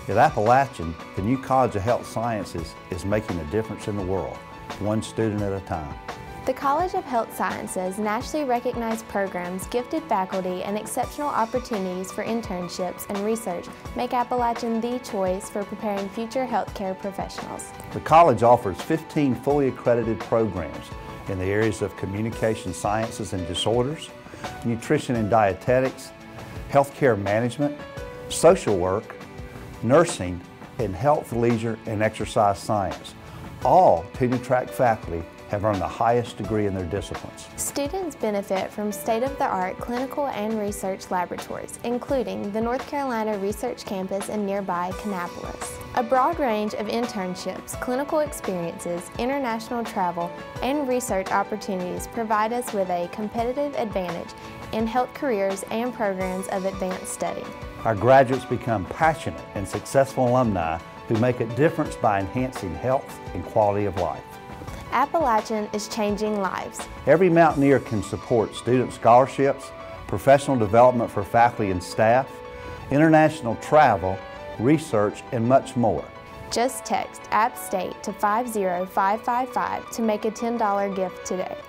At Appalachian, the new College of Health Sciences is making a difference in the world, one student at a time. The College of Health Sciences nationally recognized programs, gifted faculty, and exceptional opportunities for internships and research make Appalachian the choice for preparing future healthcare professionals. The college offers 15 fully accredited programs in the areas of communication sciences and disorders, nutrition and dietetics, healthcare management, social work, nursing, and health, leisure, and exercise science. All tenure-track faculty have earned the highest degree in their disciplines. Students benefit from state-of-the-art clinical and research laboratories, including the North Carolina Research Campus in nearby Kannapolis. A broad range of internships, clinical experiences, international travel, and research opportunities provide us with a competitive advantage in health careers and programs of advanced study. Our graduates become passionate and successful alumni who make a difference by enhancing health and quality of life. Appalachian is changing lives. Every Mountaineer can support student scholarships, professional development for faculty and staff, international travel, research, and much more. Just text App State to 50555 to make a $10 gift today.